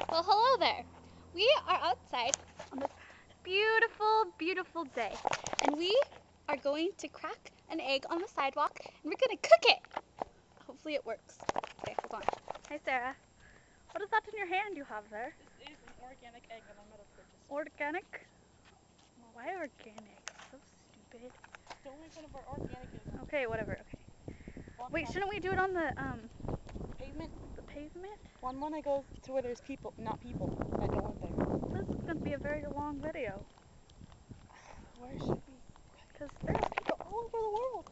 Well, hello there. We are outside on this beautiful, beautiful day, and we are going to crack an egg on the sidewalk, and we're going to cook it. Hopefully it works. Okay, hold on. Hi, Sarah. What is that in your hand you have there? This is an organic egg that I'm going to purchase. Organic? Why organic? So stupid. Don't make fun of our organic eggs. Okay, whatever. Okay. Wait, shouldn't we do it on the pavement? The pavement? One when I go to where there's people, not people. I don't want there. This is going to be a very long video. Where should we? Because there's people all over the world.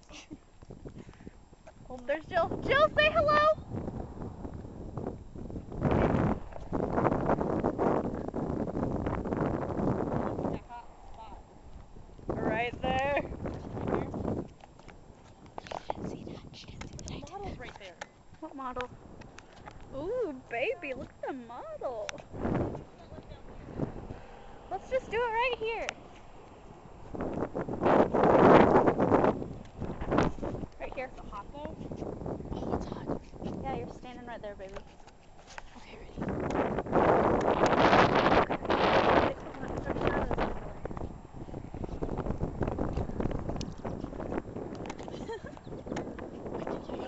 Oh, there's Jill. Jill, say hello! Right there. The model's right there. What model? Ooh, baby, look at the model. Let's just do it right here. Right here. Is it hot though? Oh, it's hot. Yeah, you're standing right there, baby. Okay, ready?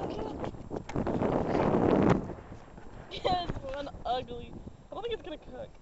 Yes, one ugly. I don't think it's gonna cook.